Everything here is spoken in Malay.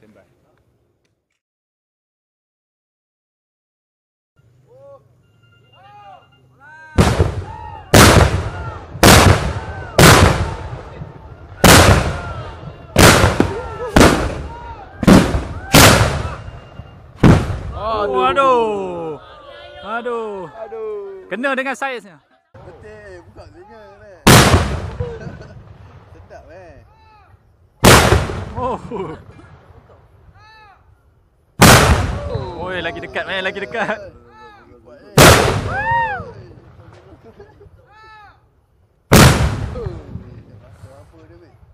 Standby. Aduh. Aduh. Aduh. Kena dengan saiznya. Betul, buka telinga ni. Sedap Oh. Oi, lagi dekat lagi dekat. Apa dia,